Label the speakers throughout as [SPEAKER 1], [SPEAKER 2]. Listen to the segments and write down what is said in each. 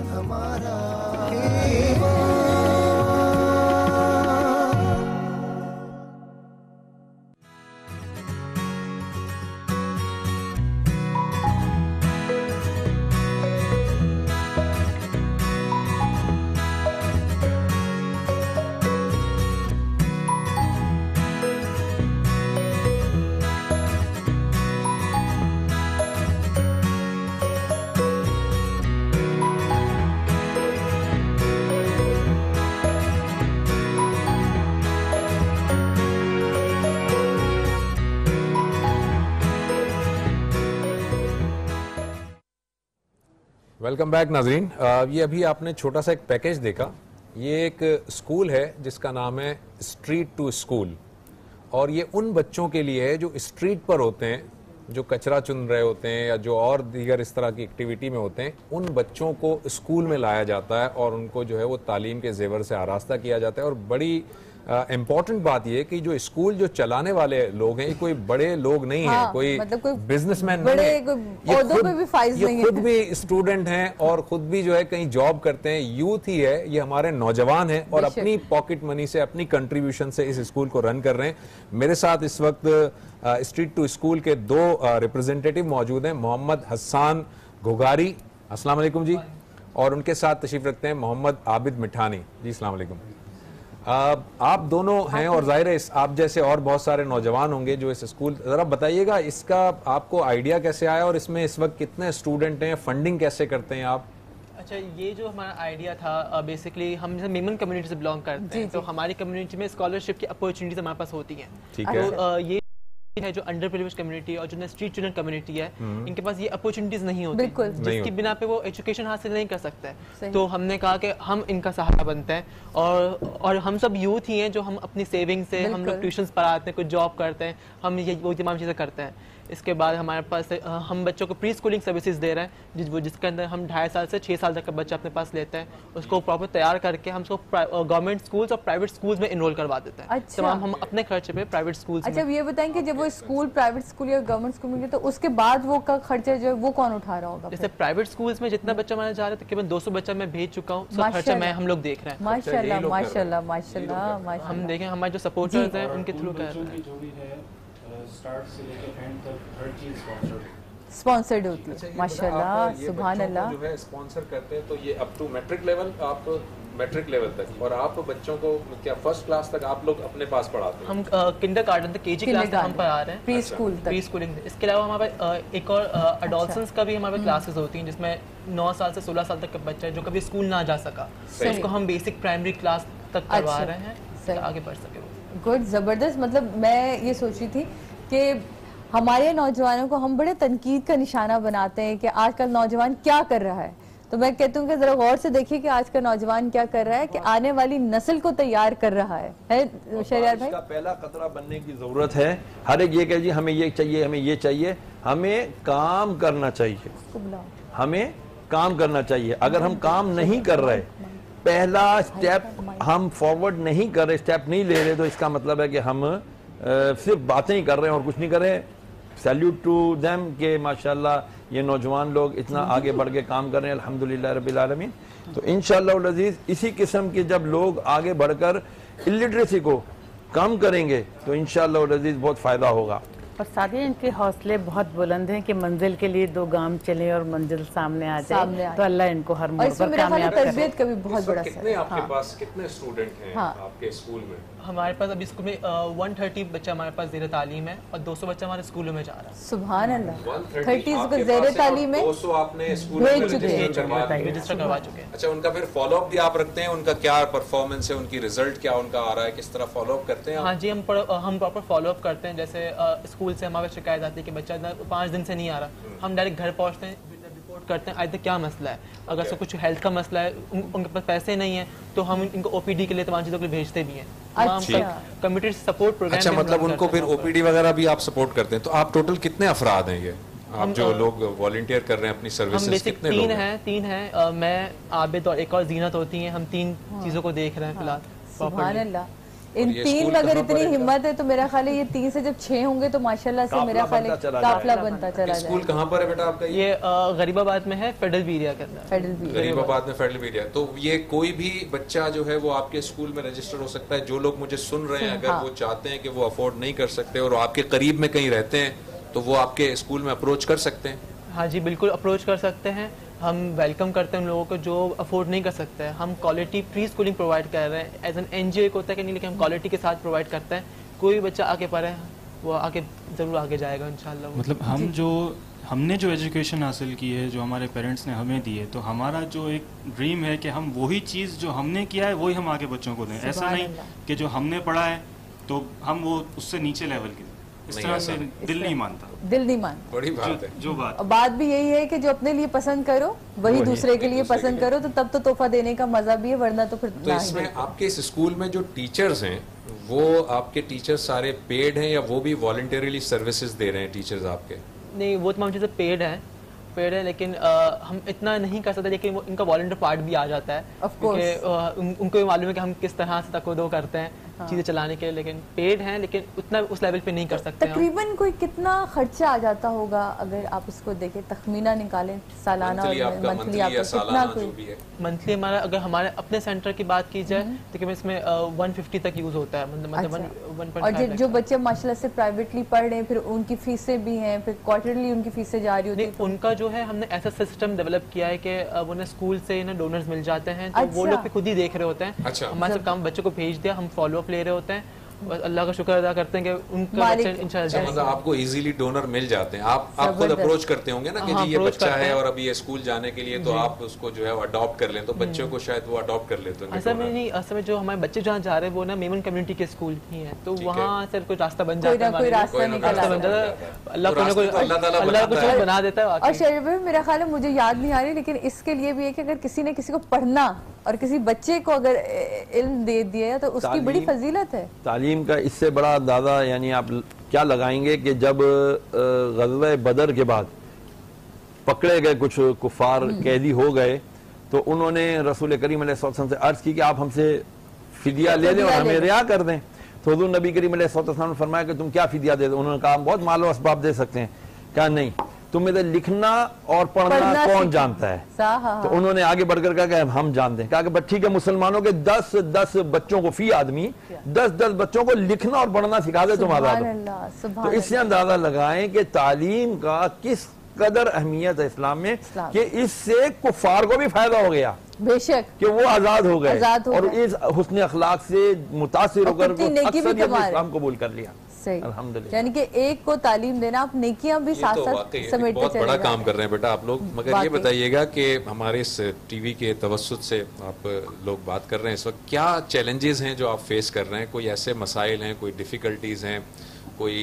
[SPEAKER 1] रमजान हमारा
[SPEAKER 2] welcome back नाजरीन। ये अभी आपने छोटा सा एक पैकेज देखा। ये एक स्कूल है जिसका नाम है स्ट्रीट टू स्कूल, और ये उन बच्चों के लिए है जो स्ट्रीट पर होते हैं, जो कचरा चुन रहे होते हैं या जो और दीगर इस तरह की एक्टिविटी में होते हैं। उन बच्चों को स्कूल में लाया जाता है और उनको जो है वो तालीम के जेवर से आरास्ता किया जाता है। और बड़ी इम्पॉर्टेंट बात यह कि जो स्कूल जो चलाने वाले लोग हैं, ये कोई बड़े लोग नहीं हैं, कोई बिजनेसमैन नहीं है, ये खुद भी स्टूडेंट हैं और खुद भी जो है कहीं जॉब करते हैं। यूथ ही है, ये हमारे नौजवान हैं और अपनी पॉकेट मनी से, अपनी कंट्रीब्यूशन से इस स्कूल को रन कर रहे हैं। मेरे साथ इस वक्त स्ट्रीट टू स्कूल के दो रिप्रेजेंटेटिव मौजूद हैं, मोहम्मद हसन घुगारी, अस्सलाम वालेकुम जी, और उनके साथ तशरीफ रखते हैं मोहम्मद आबिद मिठानी जी, अस्सलाम वालेकुम। आप दोनों हैं और जाहिर है आप जैसे और बहुत सारे नौजवान होंगे जो इस स्कूल, जरा बताइएगा इसका आपको आइडिया कैसे आया और इसमें इस वक्त कितने स्टूडेंट हैं, फंडिंग कैसे करते हैं आप?
[SPEAKER 3] अच्छा, ये जो हमारा आइडिया था, बेसिकली हम मेमन कम्युनिटी से बिलोंग करते हैं, तो हमारी कम्युनिटी में स्कॉलरशिप की अपॉर्चुनिटीज हमारे पास होती हैं। ठीक है। तो ये है जो अंडर प्रिविलेज्ड कम्युनिटी और जो स्ट्रीट चिल्ड्रन कम्युनिटी है, इनके पास ये अपॉर्चुनिटीज नहीं होती, जिसकी बिना पे वो एजुकेशन हासिल नहीं कर सकते। तो हमने कहा कि हम इनका सहारा बनते हैं, और हम सब यूथ ही हैं जो हम अपनी सेविंग से हम लोग ट्यूशंस पढ़ाते हैं, कुछ जॉब करते हैं, हम ये वो तमाम चीज़ें करते हैं। इसके बाद हमारे पास हम बच्चों को प्री स्कूलिंग सर्विसेज दे रहे हैं, जिसके अंदर हम 2.5 साल से 6 साल तक का बच्चा अपने पास लेते हैं, उसको प्रॉपर तैयार करके हम उसको गवर्नमेंट स्कूल्स और प्राइवेट स्कूल्स में इनरोल करवा देते हैं। अच्छा। तमाम हम अपने खर्चे पे प्राइवेट स्कूल्स।
[SPEAKER 4] अच्छा, ये बताएं कि जब वो स्कूल प्राइवेट स्कूल या गवर्नमेंट स्कूल में, तो उसके बाद वो का खर्चा जो है वो कौन उठा रहा होगा?
[SPEAKER 3] जैसे प्राइवेट स्कूल्स में जितना बच्चा हमारे जा रहा है, तकरीबन 200 बच्चा मैं भेज चुका हूँ, उसका खर्चा मैं हम लोग देख रहे हैं।
[SPEAKER 4] माशाल्लाह माशाल्लाह माशाल्लाह।
[SPEAKER 3] हम देखें हमारे जो सपोर्टर्स हैं उनके थ्रू कर रहे हैं,
[SPEAKER 5] स्टार्ट से लेकर एंड तक हर चीज
[SPEAKER 4] स्पॉन्सर्ड होती है। माशाल्लाह, सुभान अल्लाह।
[SPEAKER 2] जो है स्पॉन्सर करते हैं, तो ये अप टू मैट्रिक लेवल, आप मैट्रिक लेवल तक, और आप बच्चों को क्या फर्स्ट क्लास तक आप लोग अपने पास पढ़ाते हैं?
[SPEAKER 3] हम किंडरगार्टन तक, केजी क्लास तक हम पढ़ा रहे हैं,
[SPEAKER 4] प्री स्कूल तक,
[SPEAKER 3] प्री स्कूलिंग। इसके अलावा हमारे एक और एडोलसेंस का भी हमारे क्लासेस होती हैं, जिसमें 9 साल से 16 साल तक का बच्चा है जो कभी स्कूल ना जा सका, उसको हम बेसिक प्राइमरी क्लास तक करवा रहे हैं, आगे बढ़ सके।
[SPEAKER 4] गुड, जबरदस्त। मतलब मैं ये सोच रही थी कि हमारे नौजवानों को हम बड़े तनकीद का निशाना बनाते हैं कि आजकल नौजवान क्या कर रहा है, तो मैं कहती हूँ कि जरा गौर से देखिए कि आज का नौजवान क्या कर रहा है, कि आने वाली नस्ल को तैयार कर रहा है शहरियार भाई।
[SPEAKER 6] इसका पहला खतरा बनने की जरूरत है। हर एक ये कहे जी हमें ये चाहिए, हमें ये चाहिए, हमें काम करना चाहिए, हमें काम करना चाहिए। अगर हम काम नहीं कर रहे, पहला स्टेप हम फॉरवर्ड नहीं कर रहे, स्टेप नहीं ले रहे, तो इसका मतलब है कि हम सिर्फ बातें ही कर रहे हैं और कुछ नहीं कर रहे। सैल्यूट टू देम के माशाल्लाह ये नौजवान लोग इतना आगे बढ़ के काम कर रहे हैं, अल्हम्दुलिल्लाह रब्बिल आलमीन। तो इंशाअल्लाह अज़ीज़ इसी किस्म के जब लोग आगे बढ़कर इलिटरेसी को कम करेंगे तो इंशाअल्लाह अज़ीज़ बहुत फ़ायदा होगा।
[SPEAKER 7] और साथ ही इनके हौसले बहुत बुलंद हैं कि मंजिल के लिए 2 गाम चले और मंजिल सामने आ जाए, तो अल्लाह इनको हर मोड़ पर कामयाब करे।
[SPEAKER 4] तरबियत का भी बहुत बड़ा
[SPEAKER 2] कितने आपके पास कितने स्टूडेंट हैं आपके स्कूल में?
[SPEAKER 3] हमारे पास अभी स्कूल में 130 बच्चा हमारे पास ज़ेर तालीम है और 200 बच्चा हमारे स्कूलों में जा रहा है।
[SPEAKER 4] सुभान अल्लाह, 30 को ज़ेर तालीम है,
[SPEAKER 2] 200 आपने स्कूल में
[SPEAKER 3] रजिस्टर करवा चुके हैं।
[SPEAKER 2] अच्छा, उनका फिर फॉलोअप भी आप रखते हैं? उनका क्या परफॉर्मेंस है, उनकी रिजल्ट क्या उनका आ रहा है, किस तरह फॉलोअप करते हैं?
[SPEAKER 3] हाँ जी, हम प्रॉपर फॉलोअप करते हैं। जैसे स्कूल से हमारे शिकायत आती है कि बच्चा 5 दिन से नहीं आ रहा, हम डायरेक्ट घर पहुँचते हैं, रिपोर्ट करते हैं आज तक क्या मसला है। अगर उसको कुछ हेल्थ का मसला है, उनके पास पैसे नहीं है, तो हम इनको ओपीडी के लिए तमाम चीज़ों के लिए भेजते भी हैं। Community support programme.
[SPEAKER 2] अच्छा, मतलब उनको फिर ओपीडी वगैरह भी आप सपोर्ट करते हैं? तो आप टोटल कितने अफराद हैं ये आप जो लोग वॉलंटियर कर रहे हैं अपनी सर्विसेज?
[SPEAKER 3] कितने लोग हैं? 3 हैं, मैं, आबिद और एक और जीनत होती हैं। हम 3 चीज़ों को देख रहे हैं फिलहाल।
[SPEAKER 4] सुभान अल्लाह। इन 3 में अगर इतनी हिम्मत है तो मेरा ख्याल है ये 3 से जब 6 होंगे तो माशाल्लाह से मेरा ख्याल है काफिला बनता चला जाएगा।
[SPEAKER 2] स्कूल कहाँ पर है बेटा आपका?
[SPEAKER 3] ये गरीबाबाद में है, फेडरल एरिया के अंदर।
[SPEAKER 2] गरीबाबाद में फेडरल एरिया। तो ये कोई भी बच्चा जो है वो आपके स्कूल में रजिस्टर हो सकता है। जो लोग मुझे सुन रहे हैं, अगर वो चाहते हैं कि वो अफोर्ड नहीं कर सकते और आपके करीब में कहीं रहते हैं, तो वो आपके स्कूल में अप्रोच कर सकते हैं?
[SPEAKER 3] हाँ जी, बिल्कुल अप्रोच कर सकते हैं। हम वेलकम करते हैं उन लोगों को जो अफोर्ड नहीं कर सकते हैं। हम क्वालिटी प्री स्कूलिंग प्रोवाइड कर रहे हैं। एज एन एनजीओ एक होता है कि नहीं, लेकिन हम क्वालिटी के साथ प्रोवाइड करते हैं। कोई भी बच्चा आगे पढ़े वो आगे ज़रूर आगे जाएगा इंशाल्लाह।
[SPEAKER 5] मतलब हमने जो एजुकेशन हासिल की है, जो हमारे पेरेंट्स ने हमें दी है, तो हमारा जो एक ड्रीम है कि हम वही चीज़ जो हमने किया है वही हम आगे बच्चों को दें। ऐसा नहीं कि जो हमने पढ़ा है तो हम वो उससे नीचे लेवल के, इस तरह से दिल नहीं मानता।
[SPEAKER 2] बड़ी बात है।
[SPEAKER 5] जो
[SPEAKER 4] बात भी यही है कि जो अपने लिए पसंद करो वही दूसरे के लिए पसंद करो, तो तब तो तोहफा देने का मजा भी है, वरना तो फिर
[SPEAKER 2] तो इसमें आपके इस स्कूल में जो टीचर्स हैं वो आपके टीचर्स सारे पेड हैं या वो भी वॉलंटरीली सर्विसेज दे रहे हैं टीचर्स आपके?
[SPEAKER 3] नहीं, वो तमाम चीज़ें पेड है, लेकिन हम इतना नहीं कर सकते, लेकिन वो इनका वॉलंटियर पार्ट भी आ जाता है क्योंकि उनको भी मालूम है कि हम किस तरह से तकदो करते हैं चीज़ें चलाने के लिए। लेकिन पेड हैं, लेकिन उतना उस लेवल पे नहीं कर सकते।
[SPEAKER 4] तकरीबन कोई कितना खर्चा आ जाता होगा अगर आप इसको देखें, तखमीना निकालें सालाना और मंथली आपका कितना? कोई
[SPEAKER 3] मंथली हमारा, अगर हमारे अपने सेंटर की बात की जाए तो इसमें 150 तक यूज होता है, मतलब 1.5।
[SPEAKER 4] और जो बच्चे माशाल्लाह से प्राइवेटली पढ़ रहे हैं फिर उनकी फीसें भी हैं, फिर क्वार्टरली उनकी फीसें जारी होती हैं?
[SPEAKER 3] उनका जो है हमने ऐसा सिस्टम डेवलप किया है कि उन्हें स्कूल से ना डोनर्स मिल जाते हैं, तो वो लोग खुद ही देख रहे होते हैं। हमारे सब काम बच्चों को भेज दिया, हम फॉलो अप ले रहे होते हैं। अल्लाह का शुक्र अदा करते हैं कि उनका बच्चा इंशाल्लाह,
[SPEAKER 2] मतलब आपको इजीली डोनर मिल जाते हैं। आप खुद अप्रोच करते होंगे ना कि जी ये बच्चा है और अभी ये स्कूल जाने के लिए, तो आप उसको जो है अडॉप्ट कर लें, तो बच्चों को शायद वो अडॉप्ट कर लेते हैं।
[SPEAKER 3] असल में नहीं, असल में जो हमारे बच्चे जहाँ जा रहे हैं वो ना मेमन कम्युनिटी के स्कूल ही है, तो वहाँ से कोई रास्ता बन जाता है, अल्लाह कुछ बना देता है।
[SPEAKER 4] और शरीफ भाई मेरा ख्याल है, मुझे याद नहीं आ रही, लेकिन इसके लिए भी है कि अगर किसी ने किसी को पढ़ना और किसी बच्चे को अगर इल्म दे दिया तो उसकी बड़ी फजीलत है।
[SPEAKER 6] तालीम का इससे बड़ा अंदाजा यानी आप क्या लगाएंगे कि जब ग़ज़वा बदर के बाद पकड़े गए कुछ कुफार कैदी हो गए, तो उन्होंने रसूल करीम अलैहि सल्लल्लाहु अलैहि वसल्लम से अर्ज की कि आप हमसे फिदिया ले लें और हमें रिहा कर दें। तो हुज़ूर नबी करीम अलैहि सल्लल्लाहु अलैहि वसल्लम ने फरमाया कि तुम क्या फिदिया दे दो? उन्होंने कहा हम बहुत मालो असबाब दे सकते हैं। कहा नहीं, तुम इधर लिखना और पढ़ना कौन जानता है? तो उन्होंने आगे बढ़कर कहा कि हम जानते हैं। कहा कि ठीक है, मुसलमानों के 10-10 बच्चों को फी आदमी 10-10 बच्चों को लिखना और पढ़ना सिखा दे, तुम आजाद हो। तो इससे अंदाजा लगाएं कि तालीम का किस कदर अहमियत है इस्लाम में, कि इससे कुफार को भी फायदा हो गया,
[SPEAKER 4] बेशक
[SPEAKER 6] कि वो आजाद हो गए और इस हुस्न अखलाक से मुतासिर होकर इस्लाम कबूल कर लिया।
[SPEAKER 4] अल्हम्दुलिल्लाह। यानी कि एक को तालीम देना, आप नेकियां भी साथ साथ समेटते
[SPEAKER 2] बहुत बड़ा काम कर रहे हैं बेटा आप लोग। मगर ये बताइएगा कि हमारे इस टीवी के तवस्सुत से आप लोग बात कर रहे हैं इस वक्त, क्या चैलेंजेस हैं जो आप फेस कर रहे हैं? कोई ऐसे मसाइल हैं, कोई डिफिकल्टीज हैं, कोई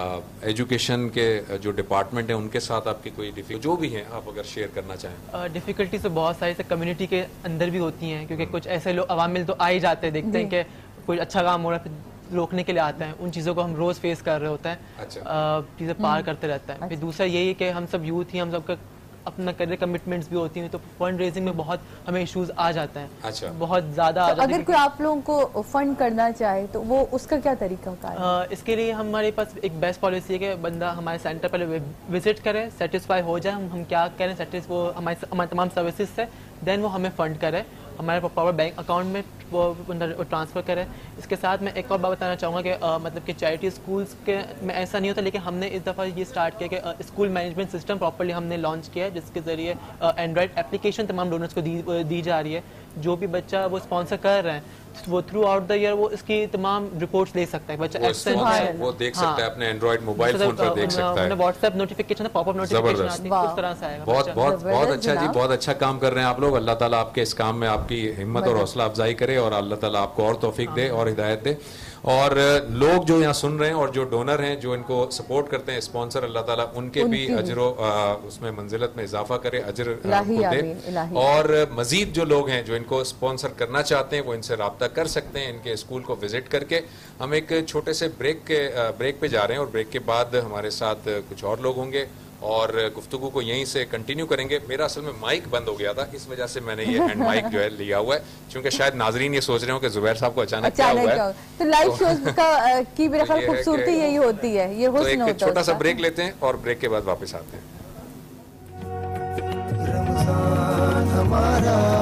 [SPEAKER 2] एजुकेशन के जो डिपार्टमेंट है उनके साथ आपकी कोई डिफिकल्टी जो भी है आप अगर शेयर करना चाहें?
[SPEAKER 3] डिफिकल्टी तो बहुत सारी कम्युनिटी के अंदर भी होती हैं, क्योंकि कुछ ऐसे लोग अवामिल तो आ ही जाते हैं, देखते हैं कि कोई अच्छा काम हो रहा है रोकने के लिए आता है। उन चीज़ों को हम रोज़ फेस कर रहे होते हैं, चीज़ें पार करते रहते हैं। फिर दूसरा यही है कि हम सब यूथ ही, हम सबका अपना करियर कमिटमेंट्स भी होती हैं, तो फंड रेजिंग में बहुत हमें इश्यूज आ जाते हैं, बहुत ज़्यादा आ जाते हैं।
[SPEAKER 4] अगर कोई आप लोगों को फंड करना चाहे तो वो उसका क्या तरीका होता है?
[SPEAKER 3] इसके लिए हमारे पास एक बेस्ट पॉलिसी है कि बंदा हमारे सेंटर पहले विजिट करे, सेटिस्फाई हो जाए हम क्या करें, वो हमारे तमाम सर्विसेज से, देन वो हमें फंड करे, हमारे पावर बैंक अकाउंट में वो ट्रांसफ़र करें। इसके साथ मैं एक और बात बताना चाहूँगा कि मतलब कि चैरिटी स्कूल्स के में ऐसा नहीं होता, लेकिन हमने इस दफ़ा ये स्टार्ट किया कि स्कूल मैनेजमेंट सिस्टम प्रॉपर्ली हमने लॉन्च किया है, जिसके ज़रिए एंड्रॉयड एप्लीकेशन तमाम डोनर्स को दी जा रही है। जो भी बच्चा वो स्पॉन्सर कर रहे हैं वो थ्रू आउट द ईयर वो इसकी तमाम रिपोर्ट्स ले सकता है। बच्चा एब्सेंट है
[SPEAKER 2] वो देख सकता है, अपने एंड्रॉयड मोबाइल फोन पर देख सकता है,
[SPEAKER 3] व्हाट्सएप नोटिफिकेशन, पॉपअप नोटिफिकेशन आती है, उस तरह से आएगा।
[SPEAKER 2] बहुत अच्छा जी, बहुत अच्छा काम कर रहे हैं आप लोग। अल्लाह ताला आपके इस काम में आपकी हिम्मत और हौसला अफजाई करे और अल्लाह ताला आपको और तौफीक दे और हिदायत दे। और लोग जो यहाँ सुन रहे हैं और जो डोनर हैं जो इनको सपोर्ट करते हैं, स्पॉन्सर, अल्लाह ताला उनके भी अजर उसमें मंजिलत में इजाफा करे, अजर दे। और मजीद जो लोग हैं जो इनको स्पॉन्सर करना चाहते हैं वो इनसे रब्ता कर सकते हैं इनके स्कूल को विजिट करके। हम एक छोटे से ब्रेक पे जा रहे हैं और ब्रेक के बाद हमारे साथ कुछ और लोग होंगे और गुफ्तगू को यहीं से कंटिन्यू करेंगे। मेरा असल में माइक बंद हो गया था, इस वजह से मैंने ये हैंड माइक जो है लिया हुआ है, क्योंकि शायद नाजरीन ये सोच रहे हो कि जुबैर साहब को अचानक क्या हुआ है।
[SPEAKER 4] तो लाइव शोज का की मेरा ख्याल खूबसूरती यही होती है, ये हुस्न होता है।
[SPEAKER 2] एक छोटा सा ब्रेक लेते हैं और ब्रेक के बाद वापस आते हैं।
[SPEAKER 1] रमजान हमारा